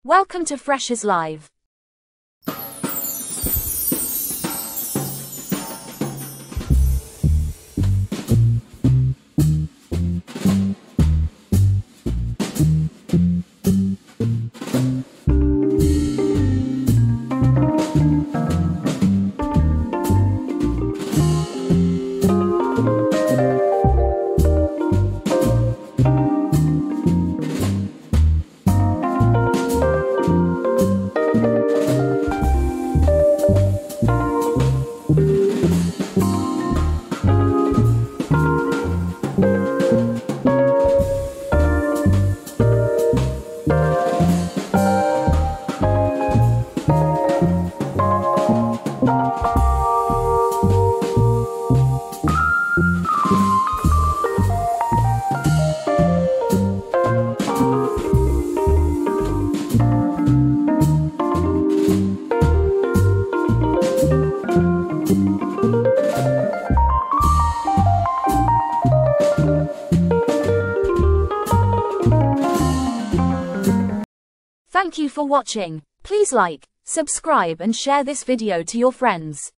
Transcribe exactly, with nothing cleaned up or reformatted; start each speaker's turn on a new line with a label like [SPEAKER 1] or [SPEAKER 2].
[SPEAKER 1] Welcome to Freshers Live. Thank you for watching. Please like, subscribe and share this video to your friends.